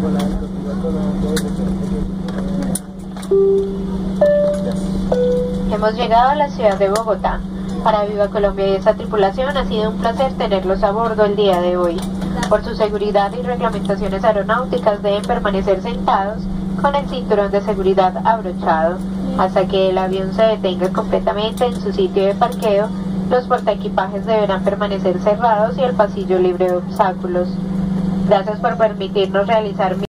Hemos llegado a la ciudad de Bogotá. Para Viva Colombia y esa tripulación ha sido un placer tenerlos a bordo el día de hoy. Por su seguridad y reglamentaciones aeronáuticas deben permanecer sentados con el cinturón de seguridad abrochado. Hasta que el avión se detenga completamente en su sitio de parqueo, los portaequipajes deberán permanecer cerrados y el pasillo libre de obstáculos. Gracias por permitirnos realizar